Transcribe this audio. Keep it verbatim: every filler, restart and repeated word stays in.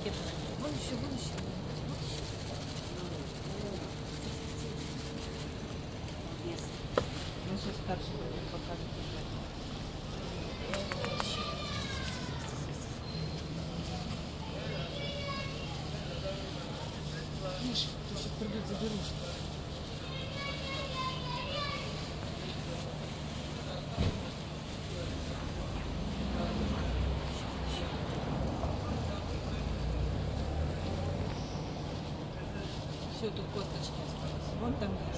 Вон еще, вон еще. Вот еще. Вес. Он сейчас старше будет показывать. Миша, ты сейчас придут, заберут. Все, тут косточки остались. Вон там есть.